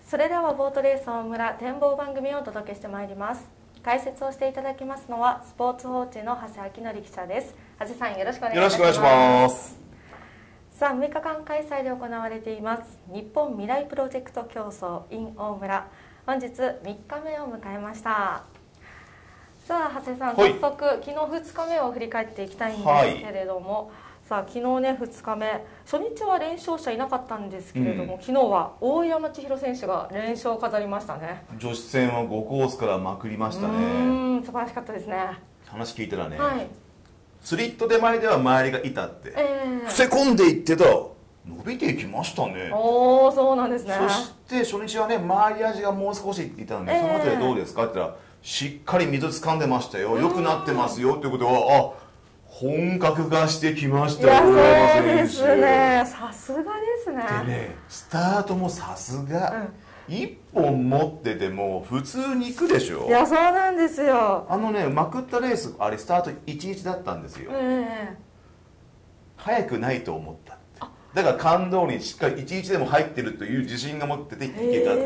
それではボートレース大村展望番組をお届けしてまいります。解説をしていただきますのはスポーツ報知の長谷明則記者です。長谷さん、よろしくお願いします。 よろしくお願いします。 さあ、6日間開催で行われています日本未来プロジェクト競争 in 大村、本日3日目を迎えました。さあ、長谷さん、早速、昨日2日目を振り返っていきたいんですけれども、さあ昨日ね、2日目初日は連勝者いなかったんですけれども、昨日は大山千尋選手が連勝を飾りましたね。 女子戦は5コースからまくりましたね。 素晴らしかったですね。 話聞いたらね、スリット手前では周りがいたって、伏せ込んでいってた伸びていきましたね。 おお、そうなんですね。 そして初日はね、周り味がもう少しいっていたので、その辺りどうですかって言ったら、しっかり水掴んでましたよ、良くなってますよっていうことは、本格化してきましたよ。 いや、そうですね。さすがですね。 でね、スタートもさすが、1本持ってても普通に行くでしょ。 いや、そうなんですよ。 まくったレース、あれスタート1日だったんですよ。早くないと思った。だから感動にしっかり1日でも入ってるという自信が持ってていけたって。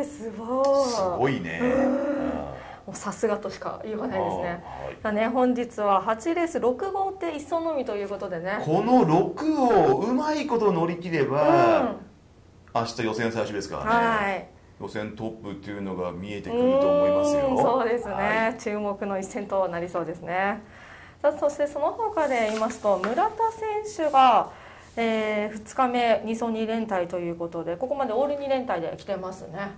すごい。 すごいね。 さすがとしか言わないですね。本日は8レース6号艇一走のみということでね、 この6をうまいこと乗り切れば、明日予選最終ですからね、予選トップっていうのが見えてくると思いますよ。 そうですね、注目の一戦となりそうですね。そしてその他で言いますと、村田選手が2日目2走2連隊ということで、ここまでオール2連隊で来てますね。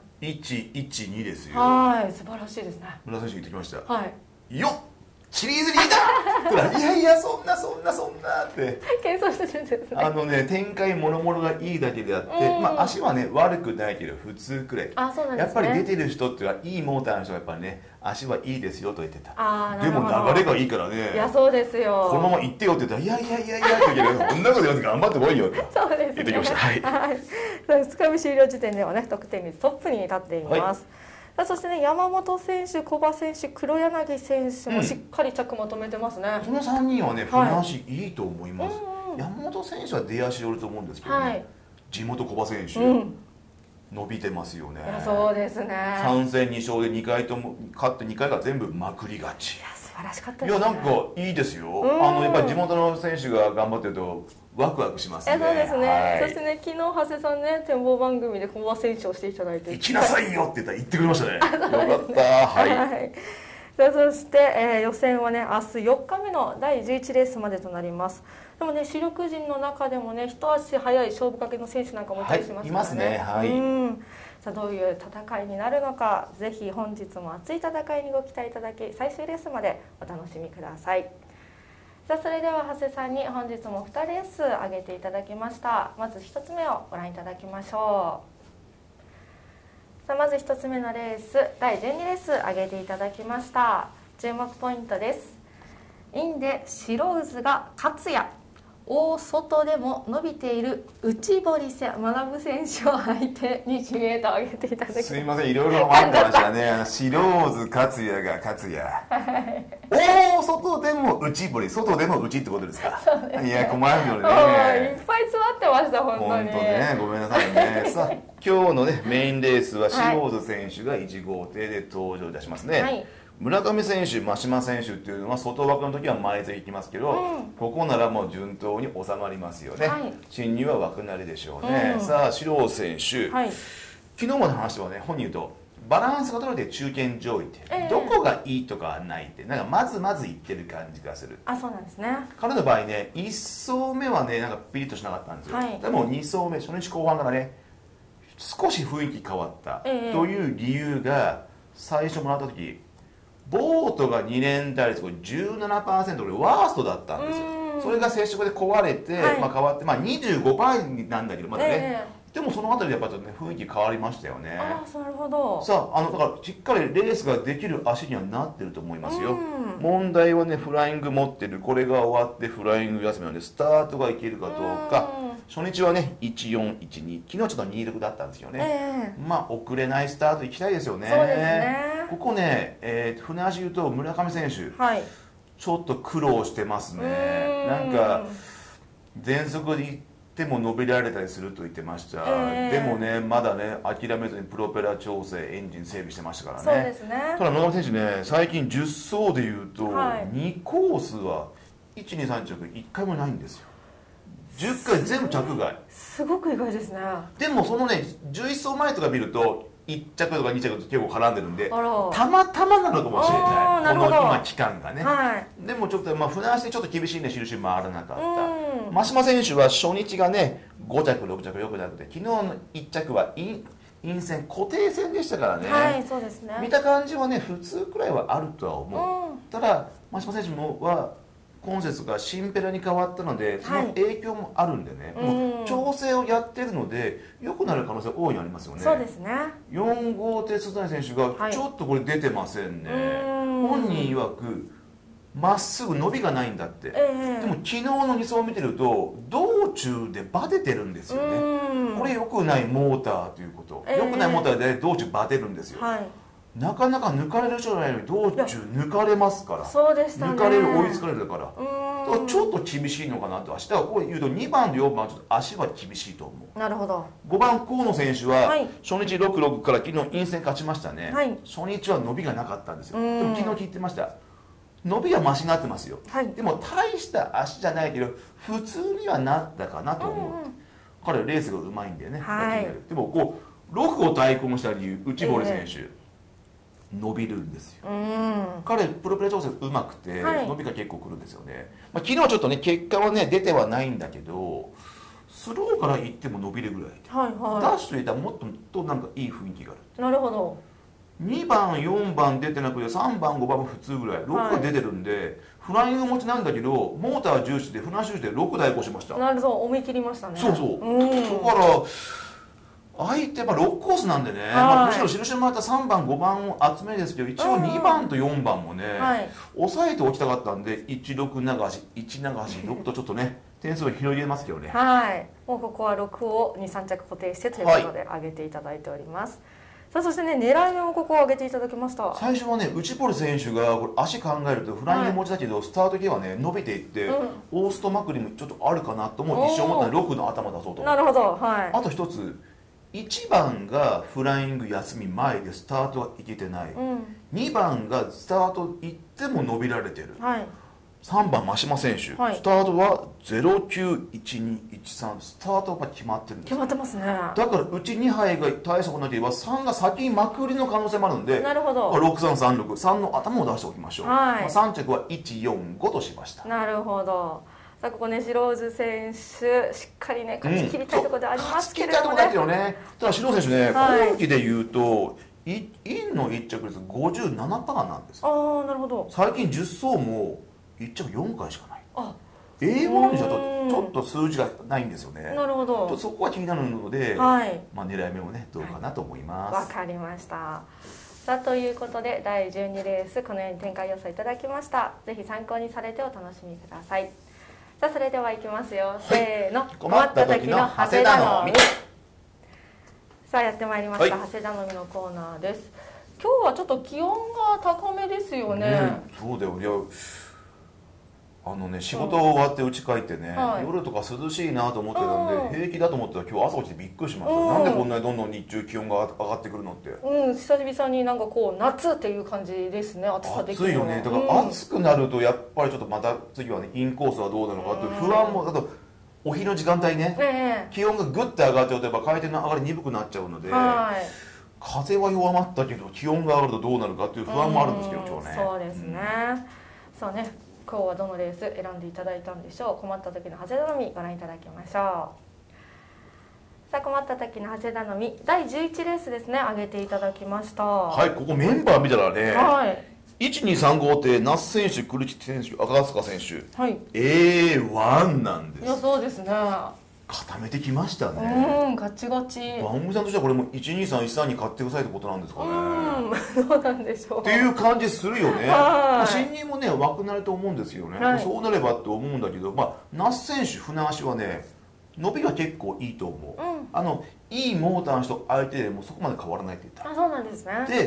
112ですよ。 素晴らしいですね。 村田選手言ってきました。 はい。 よっ、シリーズリーダーいやいや、そんなって謙遜してるんですね。 展開もろもろがいいだけであって、足はね悪くないけど普通くらい。やっぱり出てる人ってはいいモーターの人がやっぱりね、足はいいですよと言ってた。でも流れがいいからね。 いや、そうですよ。 このまま行ってよって言ったら、いやって言うけど、こんなこと言わず頑張ってこいよってそうですね、 言ってきました。 2日目終了時点ではね、得点率トップに立っています。そしてね、山本選手、古賀選手、黒柳選手もしっかり着まとめてますね。 この3人はね、船足いいと思います。山本選手は出足寄ると思うんですけどね、地元古賀選手、伸びてますよね。 そうですね。 3戦2勝で2回とも勝って2回が全部まくり勝ち。 いや、素晴らしかったですね。 いや、なんかいいですよ。やっぱり地元の選手が頑張ってるとワクワクしますね。 そうですね。そしてね、昨日長谷さんね、展望番組で古賀選手をしていただいて、 行きなさいよって言ったら言ってくれましたね。よかった。 そして、予選はね、明日4日目の第11レースまでとなります。でもね、主力陣の中でもね、一足早い勝負かけの選手なんかもいたりしますからね。 いますね。 さあ、どういう戦いになるのか、ぜひ本日も熱い戦いにご期待いただき、最終レースまでお楽しみください。さあ、それでは長谷さんに本日も2レース挙げていただきました。まず1つ目をご覧いただきましょう。さあ、まず1つ目のレース、第12レース挙げていただきました。注目ポイントです。インで白渦が勝也、大外でも伸びている内堀学選手を相手に1メーター上げていただきます。 すいません、いろいろ待ってましたね。白渦勝也が勝也、大外でも内堀、外でも内ってことですか。いや、困るよね。 いっぱい詰まってました、本当に。 ね、ごめんなさいね。さあ、今日のねメインレースは白渦選手が1号艇で登場いたしますね。村上選手、真島選手っていうのは外枠の時は前勢行きますけど、ここならもう順当に収まりますよね。進入は枠なりでしょうね。さあ、四郎選手、昨日までの話はね、本人言うとバランスが取れて中堅上位って、どこがいいとかはないって、なんかまず言ってる感じがする。 そうなんですね。 彼の場合ね、1走目はね、なんかピリッとしなかったんですよ。でも2走目、初日後半からね、少し雰囲気変わったという理由が、最初もらった時ボートが2連隊率 17%、これワーストだったんですよ。それが接触で壊れて、変わって、25% なんだけどまだね、でもそのあたりでやっぱりね、雰囲気変わりましたよね。 なるほど。 さあ、だからしっかりレースができる足にはなってると思いますよ。問題はね、フライング持ってる、これが終わってフライング休みなので、スタートがいけるかどうか。初日はね、1412、昨日ちょっと26だったんですよね。遅れないスタート行きたいですよね。 そうですね。 ここね、船足言うと村上選手、ちょっと苦労してますね。なんか全速で行っても伸びられたりすると言ってました、でもねまだね諦めずにプロペラ調整エンジン整備してましたからね。 そうですね。 ただ野上選手ね最近10走でいうと、2コースは123着1回もないんですよ。10回全部着外。 すごく意外ですね。 でもそのね11走前とか見ると1着とか2着と結構絡んでるんでたまたまなのかもしれない、この今期間がね、でもちょっと船足でちょっと厳しいね印回らなかった。真島選手は初日がね5着6着よくなくて、昨日の1着は陰線固定線でしたからね、 そうですね。 見た感じはね普通くらいはあるとは思う、ただ真島選手は今節がシンペラに変わったのでその影響もあるんでね、もう調整をやってるので良くなる可能性大いにありますよね。 そうですね。 4号艇須谷選手がちょっとこれ出てませんね、本人曰くまっすぐ伸びがないんだって、でも昨日の2走を見てると道中でバテてるんですよね。これ良くないモーターということ、良くないモーターで道中バテるんですよ、なかなか抜かれる人じゃないのに道中抜かれますから。 そうでしたね。 抜かれる追いつかれるから、ちょっと厳しいのかなと。明日はこう言うと2番と4番はちょっと足は厳しいと思う。 なるほど。 5番河野選手は初日66から昨日陰線勝ちましたね、初日は伸びがなかったんですよ。でも昨日聞いてました、伸びはマシになってますよ、でも大した足じゃないけど普通にはなったかなと思う、彼レースがうまいんだよね、でもこう6を対抗した理由、内堀選手、伸びるんですよ、彼プロペラ調整うまくて、伸びが結構くるんですよね、昨日はちょっとね結果はね出てはないんだけどスローからいっても伸びるぐらいで、ダッシュといったらもっとなんかいい雰囲気がある。 なるほど。 2番4番出てなくて3番5番も普通ぐらい、6が出てるんで、フライング持ちなんだけどモーター重視で船足重視で6代行しました。 なるほど、思い切りましたね。 そうそう、だから相手は6コースなんでね、むしろ印の回った3番5番を集めですけど、一応2番と4番もね、抑えておきたかったんで16流し1流し6とちょっとね点数を広げますけどね。 もうここは6を23着固定してということで上げていただいております。さあそしてね、狙い目もここを上げていただきました。 最初はね内堀選手がこれ足考えるとフライング持ちだけど、スタート系はね伸びていって、オーストまくりもちょっとあるかなと思って一瞬思ったら6の頭出そうと思って。 なるほど、 あと一つ1番がフライング休み前でスタートはいけてない、2番がスタート行っても伸びられてる、3番真島選手、スタートは091213、スタートが決まってるんです。 決まってますね。 だからうち2杯が大したことなければ3が先にまくりの可能性もあるので、 なるほど、 6336の頭を出しておきましょう、3着は145としました。 なるほど。さあここね、シローズ選手しっかりね勝ち切りたいところでありますけれどもね、 ただシローズ選手ね、今季でいうとインの1着率 57% なんです。 なるほど。最近10走も1着4回しかない。A1 にしちゃうとちょっと数字がないんですよね。 なるほど。 そこは気になるので、狙い目もねどうかなと思います。 わかりました。さあということで第12レースこのように展開予想いただきました。ぜひ参考にされてお楽しみください。さあそれではいきますよ、せーの。困った時の長谷頼み。さあやってまいりました、長谷頼みのコーナーです。今日はちょっと気温が高めですよね。 そうだよ。いや仕事終わって家帰ってね、夜とか涼しいなと思ってたんで、平気だと思ってたら今日朝起きてびっくりしました。なんでこんなにどんどん日中気温が上がってくるのって。 久々になんかこう夏っていう感じですね。暑さ的に暑いよね。だから暑くなるとやっぱりちょっとまた次はねインコースはどうなのかっていう不安も、だとお昼の時間帯ね、気温がぐって上がってるとやっぱ回転の上がり鈍くなっちゃうので、風は弱まったけど気温が上がるとどうなるかっていう不安もあるんですけど、今日ね。 そうですね。そうね。今日はどのレース選んでいただいたんでしょう。困った時の長谷頼みご覧いただきましょう。さあ困った時の長谷頼み第11レースですね、上げていただきました。 ここメンバー見たらね、1235って那須選手、栗地選手、赤塚選手、A1 なんです。 いやそうですね。 固めてきましたね。 ガチガチ。 番組さんとしてはこれも12313に買ってくださいってことなんですかね。 どうなんでしょう。 っていう感じするよね。新人もね枠なると思うんですよね。そうなればって思うんだけど、那須選手船足はね伸びは結構いいと思う。いいモーターの人相手でもそこまで変わらないって言った。 そうなんですね。 で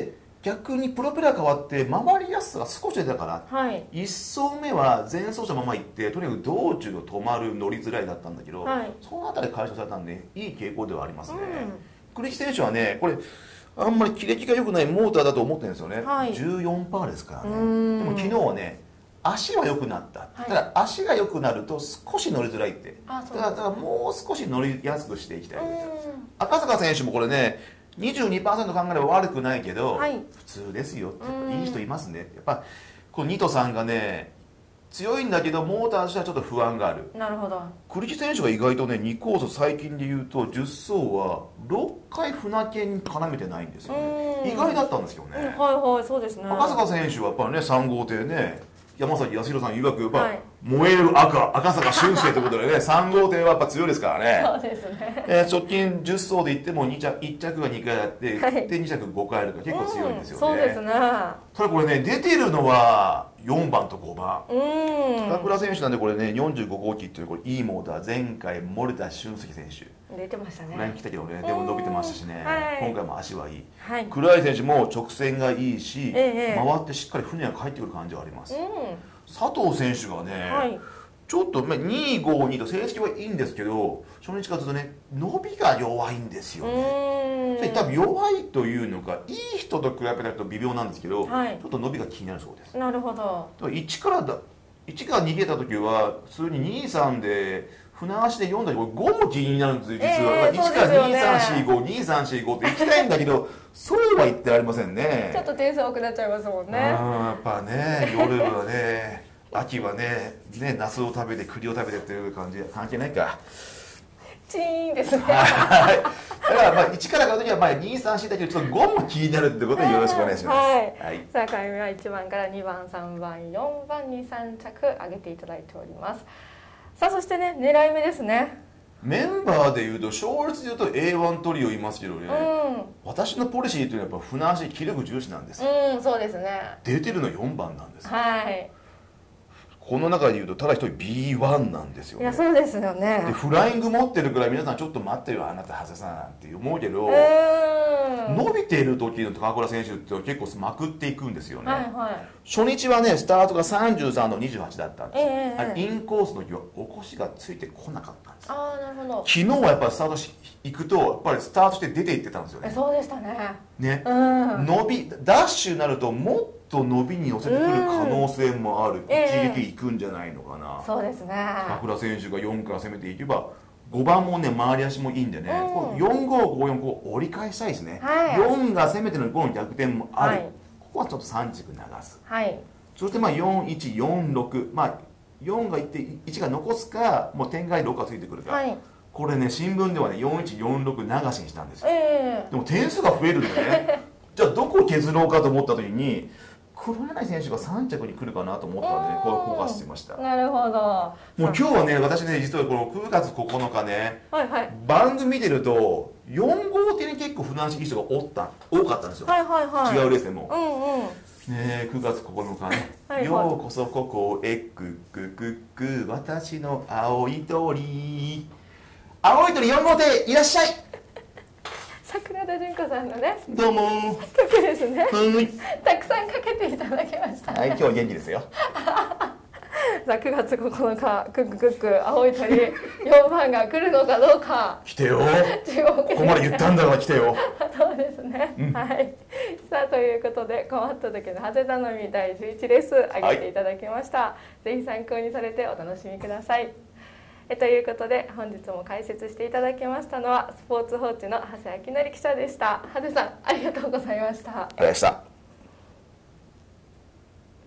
逆にプロペラ変わって回りやすさが少し出たから、 はい、 1走目は前走者まま行ってとにかく道中の止まる乗りづらいだったんだけど、はい、その辺り解消されたんでいい傾向ではありますね。栗木選手はねこれあんまり切れ気が良くないモーターだと思ってるんですよね、はい、14% ですからね。でも昨日はね足は良くなった、はい、ただ足が良くなると少し乗りづらいって、だからもう少し乗りやすくしていきたい。赤坂選手もこれね22% 考えれば悪くないけど、はい、普通ですよっていい人いますね。やっぱこのニトさんがね強いんだけどモーターとしてはちょっと不安がある。 なるほど。 栗木選手が意外とね2コース最近でいうと10走は6回船券に絡めてないんですよね。意外だったんですよね。 はいはい、そうですね。 赤坂選手はやっぱりね3号艇ね山崎康弘さん曰くやっぱ、はい、燃える赤坂俊介ということでね3号艇はやっぱ強いですからね。 そうですね。 直近10走でいっても1着が2回あって、はい、で2着5回あるから結構強いんですよね。 そうですね。 ただこれね出てるのは4番と5番。高倉選手なんでこれね45号機っていうこれいいモーター前回漏れた俊介選手出てましたね。 フライン来たけどねでも伸びてましたしね、はい、今回も足はいい、 はい、 倉井選手も直線がいいし、回ってしっかり船が帰ってくる感じはあります。佐藤選手がね、はい、ちょっと252と成績はいいんですけど初日からずっとね伸びが弱いんですよね。多分弱いというのかいい人と比べると微妙なんですけど、はい、ちょっと伸びが気になるそうです。 なるほど。 1から逃げた時は普通に2、3で船足で読んだり5も気になるんですよ実は、1から2345って行きたいんだけどそうは言ってられませんね。 ちょっと点数多くなっちゃいますもんね。 やっぱね夜はね秋はねナスを食べて栗を食べてっていう感じ関係ないか。 チーンですね。 だから1から買うときは2、3、4だけどちょっと5も気になるってことでよろしくお願いします。 はい。さあ開運は1番から2番3番4番に3着上げていただいております。さあそしてね狙い目ですね。 メンバーでいうと勝率でいうと A1 トリオいますけどね、私のポリシーというのはやっぱ船足気力重視なんですよ。 そうですね。 出てるの4番なんですよ。 はい。 この中でいうとただ一人 B1 なんですよね。 いやそうですよね。 でフライング持ってるから皆さんちょっと待ってよあなた長谷さんって思うけど、伸びている時の高倉選手って結構まくっていくんですよね。はいはい、初日はねスタートが33の28だったんですよ、あれインコースの時は起こしがついてこなかったんですよ。 なるほど。 昨日はやっぱりスタート行くとやっぱりスタートして出ていってたんですよね。 そうでしたね。 ね、ダッシュになるともっと伸びに寄せてくる可能性もある、一撃いくんじゃないのかな。 そうですね。 高倉選手が4から攻めていけば5番もね回り足もいいんでね、4554こう折り返したいですね、4が攻めての5の逆転もある、ここはちょっと3軸流す、そして4146、4がいって1が残すかもう点外6がついてくるか、これね新聞ではね4146流しにしたんですよ、でも点数が増えるんでねじゃあどこを削ろうかと思った時に黒柳選手が3着に来るかなと思ったのでこれフォーカスしてました。 なるほど。 もう今日はね私ね実はこの9月9日ね、番組見てると4号艇に結構船足いい人が多かったんですよ、違うレースでも、ね、9月9日ねようこそここへクッククック私の青い鳥青い鳥4号艇いらっしゃい桜田淳子さんのねどうも曲ですね、たくさんかけていただきました、 はい今日は元気ですよさあ9月9日クッククック青い鳥4番が来るのかどうか来てよここまで言ったんだから来てよそうですね、はい。さあということで困った時のハゼ頼み第11レース上げていただきました、ぜひ参考にされてお楽しみください。ということで本日も解説していただきましたのはスポーツ報知の長谷明則記者でした。長谷さんありがとうございました。 ありがとうございました。